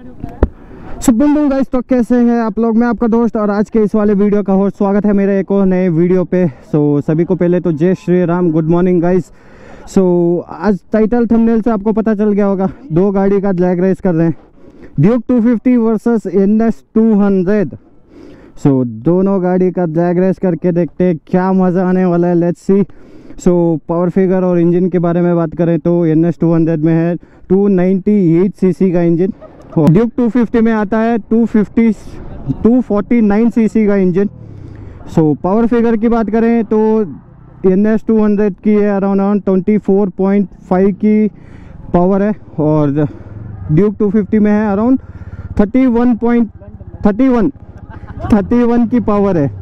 सुबह गाइस, तो कैसे हैं आप लोग। मैं आपका दोस्त और आज के इस वाले वीडियो का होस्ट, स्वागत है मेरे एक और नए वीडियो पे। सभी को पहले तो जय Shri Ram, good morning guys. आज टाइटल थंबनेल से आपको पता चल गया होगा, दो गाड़ी का ड्रैग रेस कर रहे हैं, ड्यूक 250 वर्सेस NS 200। दोनों गाड़ी का ड्रैग रेस करके देखते हैं क्या मज़ा आने वाला है। Let's see. पावर फिगर और इंजन के बारे में बात करें तो NS 200 में है 298 सीसी का इंजन, ड्यूक 250 में आता है 249 सीसी का इंजन। पावर फिगर की बात करें तो NS 200 की है अराउंड 24.5 की पावर है और ड्यूक 250 में है अराउंड 31 की पावर है।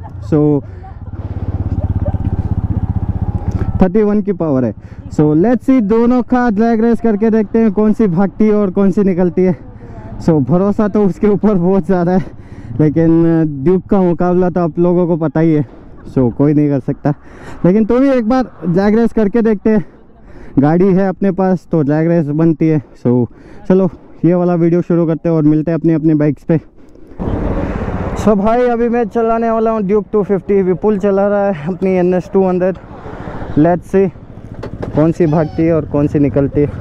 31 की पावर है। लेट्स सी, दोनों का ड्रैग रेस करके देखते हैं कौन सी भागती है और कौन सी निकलती है। भरोसा तो उसके ऊपर बहुत ज़्यादा है, लेकिन ड्यूक का मुकाबला तो आप लोगों को पता ही है। कोई नहीं कर सकता, लेकिन तो भी एक बार ड्रैग रेस करके देखते हैं। गाड़ी है अपने पास तो ड्रैग रेस बनती है। चलो ये वाला वीडियो शुरू करते हैं और मिलते हैं अपनी बाइक्स पे। भाई, अभी मैं चलाने वाला हूँ ड्यूक 250। विपुल चला रहा है अपनी NS 200। लेट्स सी कौन सी भागती है और कौन सी निकलती है।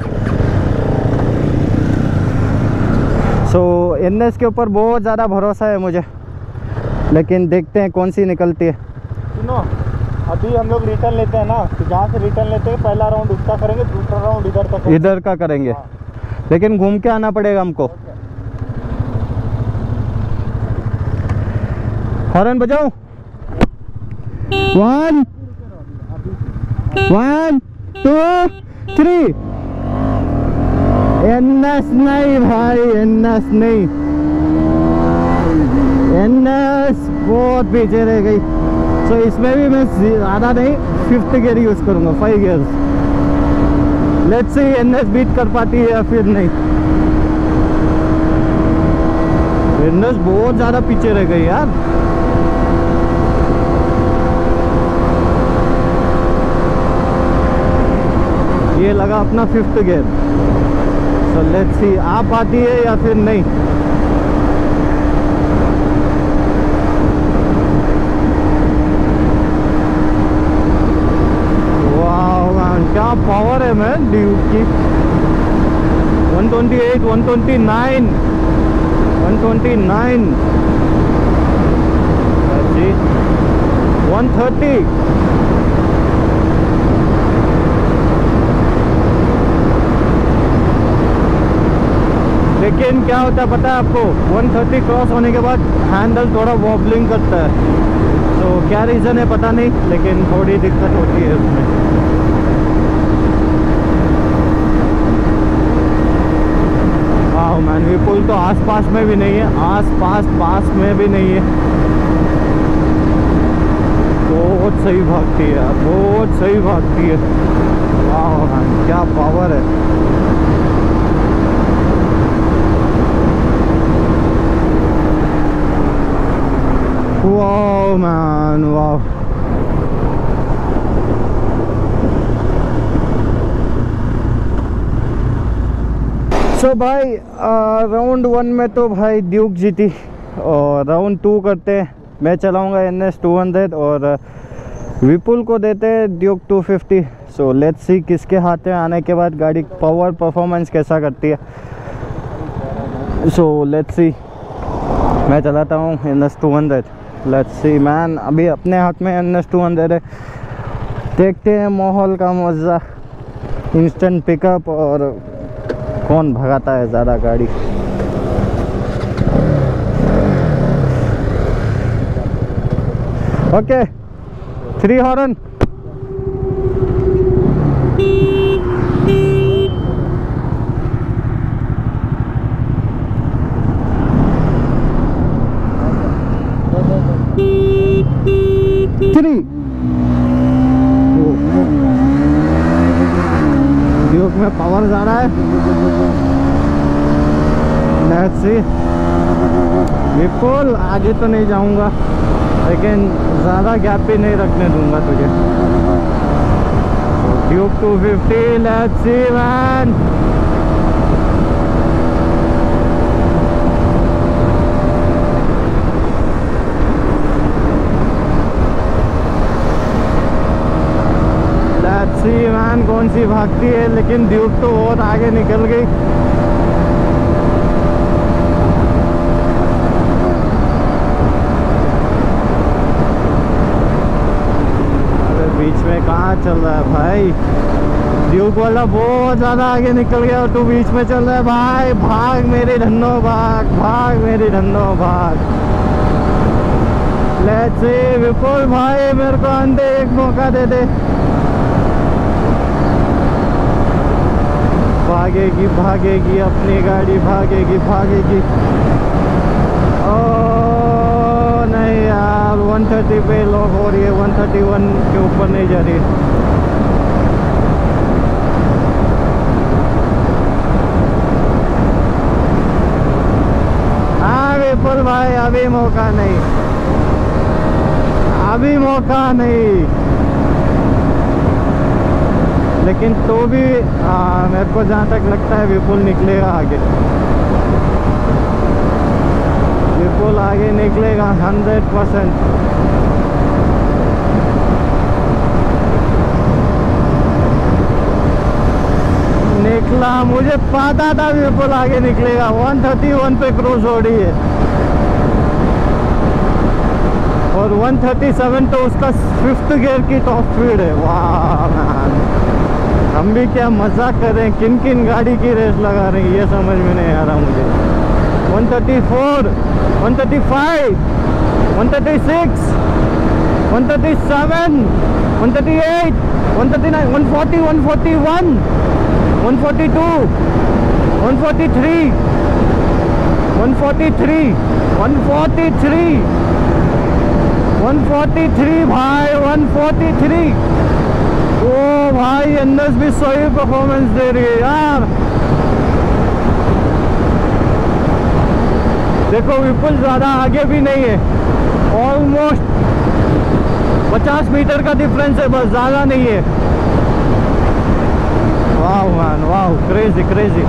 NS के ऊपर बहुत ज़्यादा भरोसा है मुझे, लेकिन देखते हैं कौन सी निकलती है। सुनो, अभी हम लोग रिटर्न लेते हैं ना, तो जहाँ से रिटर्न लेते हैं पहला राउंड उसका करेंगे, दूसरा राउंड इधर का करेंगे। हाँ। लेकिन घूम के आना पड़ेगा हमको। हॉर्न बजाओ। 1 2 3। NS नहीं भाई, NS नहीं, NS बहुत पीछे रह गई। इसमें भी मैं ज़्यादा नहीं, 5th गियर यूज़ करूँगा, 5 gears. Let's see NS beat कर पाती है या फिर नहीं। NS बहुत ज़्यादा पीछे रह गई यार। ये लगा अपना 5th गियर। लेट्स सी आ पाती है या फिर नहीं। वाह मैन, क्या पावर है मैन ड्यूक की। 128 129 129 130। लेकिन क्या होता है पता है आपको, 130 क्रॉस होने के बाद हैंडल थोड़ा वॉबलिंग करता है। क्या रीज़न है पता नहीं, लेकिन थोड़ी दिक्कत होती है उसमें। वाह मैन, विपुल तो आसपास में भी नहीं है, पास में भी नहीं है। बहुत सही भागती है यार, बहुत सही भागती है। वाह मैन, क्या पावर है। वाह मैन, वाह। भाई, राउंड 1 में तो भाई ड्यूक जीती और राउंड 2 करते हैं। मैं चलाऊंगा NS 200 और विपुल को देते हैं ड्यूक 250। लेट्स सी किसके हाथ में आने के बाद गाड़ी पावर परफॉर्मेंस कैसा करती है। लेट्स सी, मैं चलाता हूँ NS 200। लेट्स सी मैन, अभी अपने हाथ में NS 200 है। देखते हैं माहौल का मज़ा, इंस्टेंट पिकअप और कौन भगाता है ज़्यादा गाड़ी। Okay, 3 horn. ड्यूक में पावर ज़्यादा है। लेट्स सी, विपुल आगे तो नहीं जाऊंगा, लेकिन ज़्यादा गैप भी नहीं रखने दूंगा तुझे। Duke 250, let's see man. कौन सी भागती है, लेकिन ड्यूक तो बहुत आगे निकल गई। अरे बीच में कहाँ चल रहा है भाई, ड्यूक वाला बहुत ज़्यादा आगे निकल गया और तू बीच में चल रहा है भाई। भाग मेरे धन्नो भाग, भाग मेरे धन्नो भाग। लेट्स सी विपुल भाई, मेरे को अंदर एक मौका दे दे। भागेगी भागेगी अपनी गाड़ी, भागेगी भागेगी। ओ नहीं यार, 130 पे लॉक हो रही है, 131 के ऊपर नहीं जा रही है। हाँ विपुल भाई, अभी मौका नहीं, अभी मौका नहीं। लेकिन तो भी मेरे को जहाँ तक लगता है विपुल निकलेगा आगे, विपुल आगे निकलेगा 100%। निकला, मुझे पता था विपुल आगे निकलेगा। 131 पे क्रॉस हो रही है और 137 तो उसका 5th गियर की टॉप स्पीड है। वाह मैन, हम भी क्या मजाक कर रहे हैं, किन किन गाड़ी की रेस लगा रहे हैं ये समझ में नहीं आ रहा मुझे। 134, 135, 136, 137, 138, 139, 140, 141, 142, 143, 143, 143, 143 भाई, 143। ओ भाई, एनएस भी सही परफॉर्मेंस दे रही है यार। देखो विपुल ज़्यादा आगे भी नहीं है, ऑलमोस्ट 50 मीटर का डिफरेंस है, बस ज़्यादा नहीं है। वाह मैन, वाह, क्रेजी क्रेजी।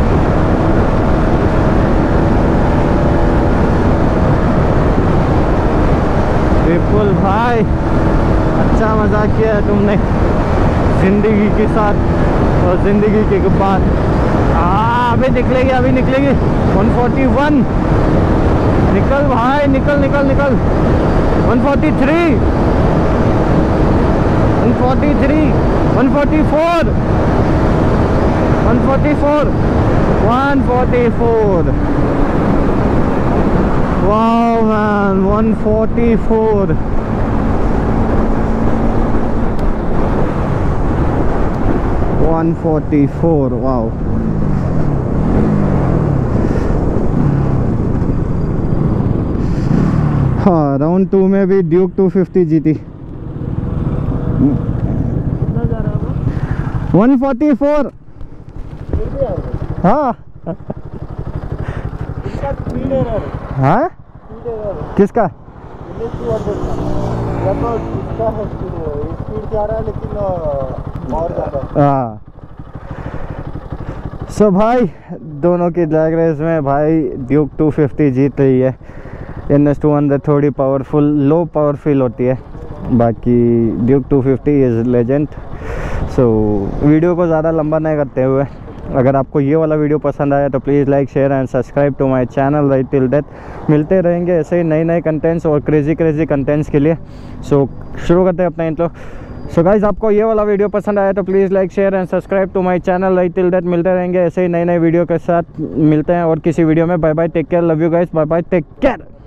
विपुल भाई, अच्छा मजाक किया है तुमने जिंदगी के साथ और जिंदगी के बाद। अभी निकलेगी, अभी निकलेगी। 141, निकल भाई, निकल निकल निकल। 143, 143, 144, 144, 144। Wow man, 144. Wow. हाँ, राउंड 2 में भी ड्यूक 250 जीती। कितना जा रहा है? 144। हाँ इसका स्पीड एरर, हाँ, स्पीड एरर किसका? या तो इसका है, स्पीड जा रहा है लेकिन और ज़्यादा। हाँ। सो भाई, दोनों की ड्रैग रेस में भाई ड्यूक 250 जीत रही है। NS 200 थोड़ी पावरफुल, लो पावर फील होती है, बाकी Duke 250 is legend. So video को ज़्यादा लंबा नहीं करते हुए, अगर आपको ये वाला वीडियो पसंद आया तो please like, share and subscribe to my channel right till death. मिलते रहेंगे ऐसे ही नए नए कंटेंट्स और क्रेजी कंटेंट्स के लिए। सो शुरू करते हैं अपना इंट्रो। सो गाइज, आपको ये वाला वीडियो पसंद आया तो please like, share and subscribe to my channel right till death. मिलते रहेंगे ऐसे ही नए नए वीडियो के साथ। मिलते हैं और किसी वीडियो में। Bye bye, take care, love you guys, bye bye, take care.